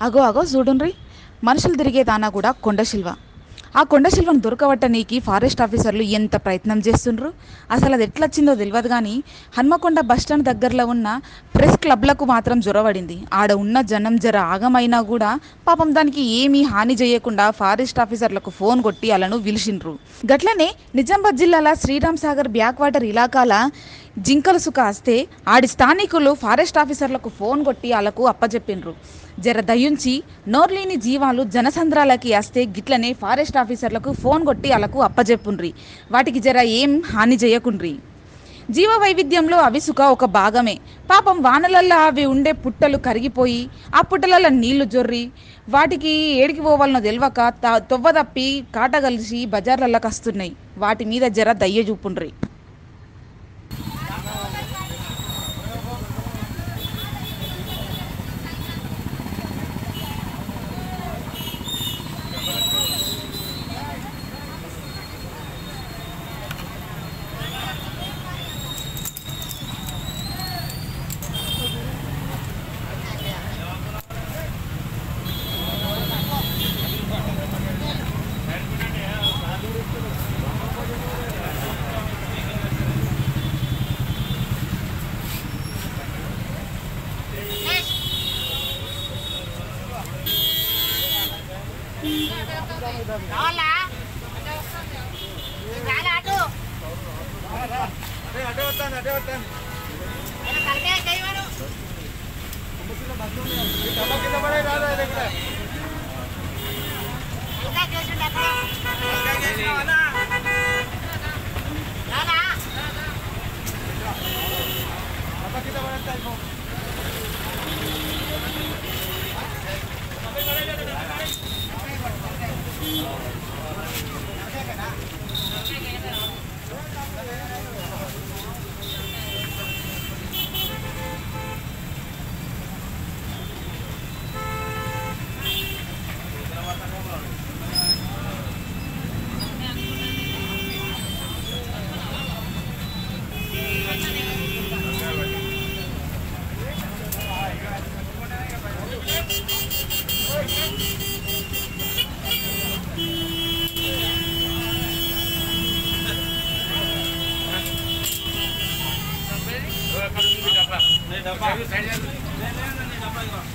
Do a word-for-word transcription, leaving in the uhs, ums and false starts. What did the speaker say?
అగో అగో చూడుండ్రి, మనుషులు తిరిగే దానా కూడా కొండశిల్వ. ఆ కొండశిల్వను దొరకబట్టనీకి ఫారెస్ట్ ఆఫీసర్లు ఎంత ప్రయత్నం చేస్తుండ్రు. అసలు అది ఎట్లొచ్చిందో తెలియదు కానీ హన్మకొండ బస్టాండ్ దగ్గరలో ఉన్న ప్రెస్ క్లబ్లకు మాత్రం జొరబడింది. ఆడ ఉన్న జనం జర ఆగమైనా కూడా పాపం దానికి ఏమీ హాని చేయకుండా ఫారెస్ట్ ఆఫీసర్లకు ఫోన్ కొట్టి అలాను పిలిచిండ్రు. గట్లనే నిజామాబాద్ జిల్లాల శ్రీరామ్ సాగర్ బ్యాక్ వాటర్ ఇలాకాల జింకలు సుఖ వస్తే ఆడి స్థానికులు ఫారెస్ట్ ఆఫీసర్లకు ఫోన్ కొట్టి వాళ్ళకు అప్పచెప్పిండ్రు. జర దయుంచి నోర్లేని జీవాలు జనసంద్రాలకి వస్తే గిట్లనే ఫారెస్ట్ ఆఫీసర్లకు ఫోన్ కొట్టి వాళ్ళకు అప్పచెప్పుండ్రి, వాటికి జర ఏం హాని చేయకుండ్రి. జీవ వైవిధ్యంలో అవి సుఖ ఒక భాగమే. పాపం వానలల్లో అవి ఉండే పుట్టలు కరిగిపోయి ఆ పుట్టలలో నీళ్లు జొర్రి వాటికి ఏడికి పోవాలనో తెలియక తొవ్వ తప్పి కాటగలిసి బజార్లలోకి వస్తున్నాయి. వాటి మీద జర దయ్య చూపుండ్రి. डब्बा